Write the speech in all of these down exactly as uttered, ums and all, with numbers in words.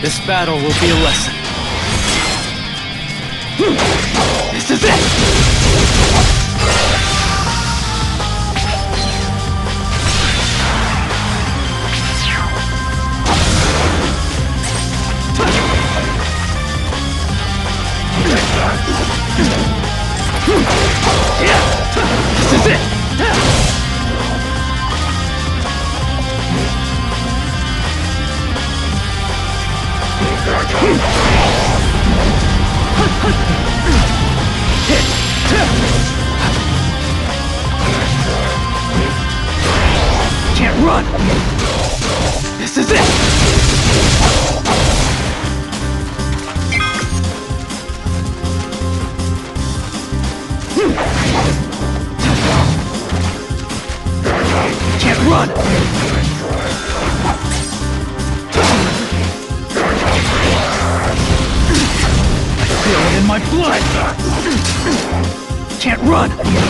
This battle will be a lesson. This is it! This is it! Can't run! This is it! Can't run! I feel it in my blood! Can't run!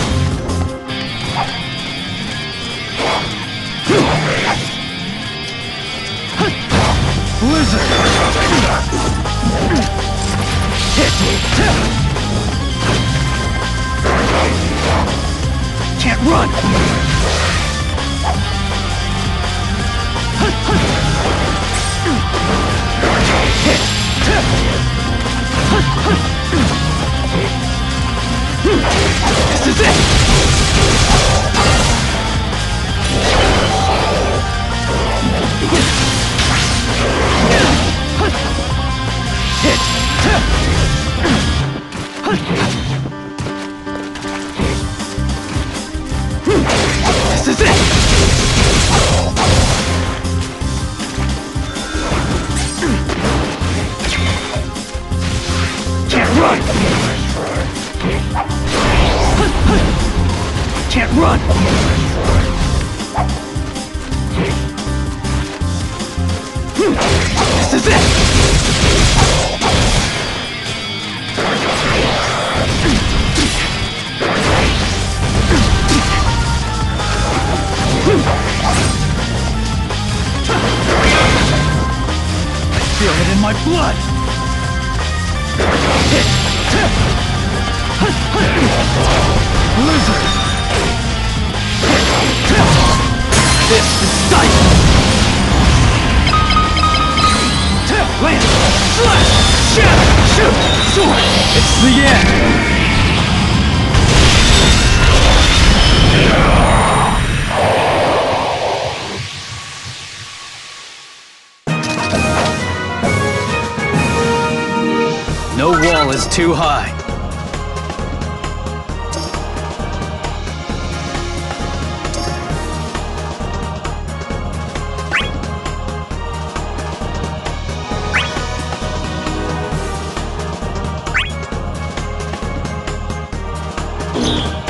Blizzard! Hit! Can't run! Hit! This is it! Hit! This is it! Can't run! Can't run! This is it! I feel it in my blood! Hit! Blizzard! This is sight! Land! Slash! Shatter! Shoot! Sword! It's the end! No wall is too high. You